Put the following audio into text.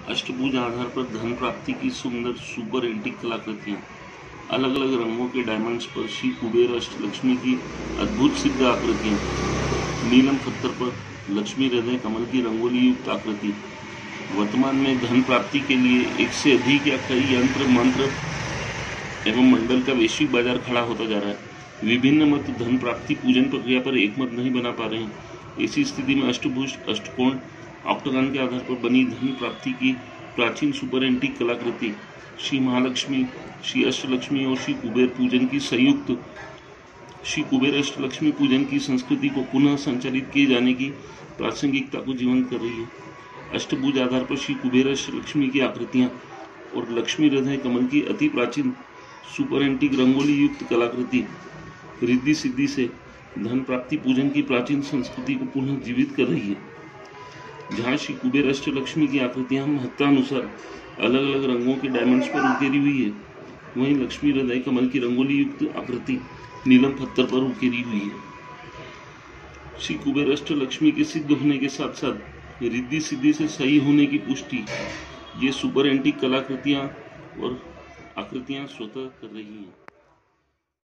अष्टभुज आधार पर धन प्राप्ति की सुंदर सुपर एंटीक कलाकृतियाँ, अलग अलग रंगों के डायमंड्स पर श्री कुबेर अष्टलक्ष्मी की अद्भुत सिद्ध आकृतियाँ, नीलम पत्थर पर लक्ष्मी हृदय कमल की रंगोली युक्त आकृति। वर्तमान में धन प्राप्ति के लिए एक से अधिक या कई यंत्र मंत्र एवं मंडल का वैश्विक बाजार खड़ा होता जा रहा है। विभिन्न मत धन प्राप्ति पूजन प्रक्रिया पर एक मत नहीं बना पा रहे हैं। ऐसी स्थिति में अष्टभुज, अष्टकोण, ऑक्टागन के आधार पर बनी धन प्राप्ति की प्राचीन सुपर एंटीक कलाकृति श्री महालक्ष्मी, श्री अष्टलक्ष्मी और श्री कुबेर पूजन की संयुक्त श्री कुबेर अष्टलक्ष्मी पूजन की संस्कृति को पुनः संचालित किए जाने की प्रासंगिकता को जीवंत कर रही है। अष्टभुज आधार पर श्री कुबेर अष्टलक्ष्मी की आकृतियाँ और लक्ष्मी हृदय कमल की अति प्राचीन सुपर एंटीक रंगोली युक्त कलाकृति रिद्धि सिद्धि से धन प्राप्ति पूजन की प्राचीन संस्कृति को पुनः जीवित कर रही है। जहाँ श्री कुबेर अष्टलक्ष्मी की आकृतियाँ महत्वानुसार अलग अलग रंगों के डायमंड्स पर उकेरी हुई है, वहीं लक्ष्मी हृदय कमल की रंगोली युक्त आकृति नीलम पत्थर पर उकेरी हुई है। श्री कुबेर अष्टलक्ष्मी के सिद्ध होने के साथ साथ रिद्धि सिद्धि से सही होने की पुष्टि ये सुपर एंटीक कलाकृतियाँ और आकृतियाँ स्वतः कर रही हैं।